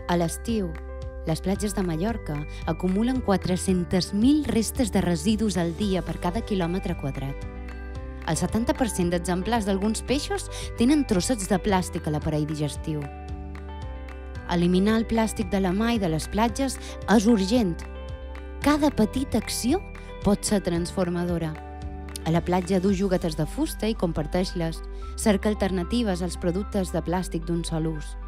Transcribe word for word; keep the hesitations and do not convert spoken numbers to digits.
A l'estiu, les platges de Mallorca acumulen quatre-centes mil restes de residus al dia per cada quilòmetre quadrat. El setanta per cent d'exemplars d'alguns peixos tenen trossets de plàstic a l'aparell digestiu. Eliminar el plàstic de la mà i de les platges és urgent. Cada petita acció pot ser transformadora. A la platja du juguetes de fusta i comparteix-les. Cerca alternatives als productes de plàstic d'un sol ús.